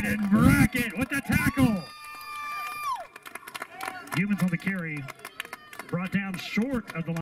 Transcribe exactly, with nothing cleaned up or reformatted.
And Brackett with the tackle. Humans on the carry. Brought down short of the line.